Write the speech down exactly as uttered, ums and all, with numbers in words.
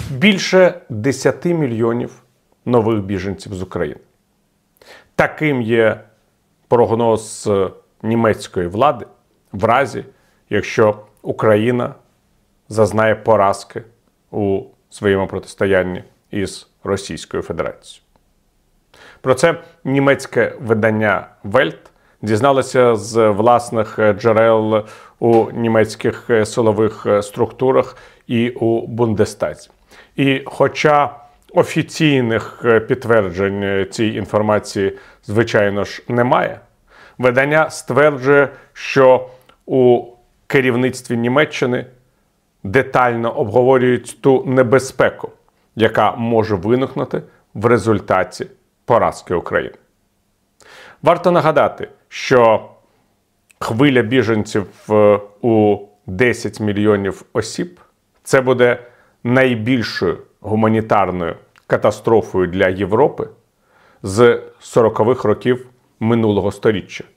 більше десяти мільйонів нових біженців з України. Таким є прогноз німецької влади в разі, якщо Україна зазнає поразки у своєму протистоянні із Російською Федерацією. Про це німецьке видання Welt дізналося з власних джерел у німецьких силових структурах і у Бундестазі. І хоча офіційних підтверджень цієї інформації, звичайно ж, немає, видання стверджує, що у керівництві Німеччини детально обговорюють ту небезпеку, яка може виникнути в результаті поразки України. Варто нагадати, що хвиля біженців у десять мільйонів осіб – це буде найбільшою гуманітарною катастрофою для Європи з сорокових років минулого століття.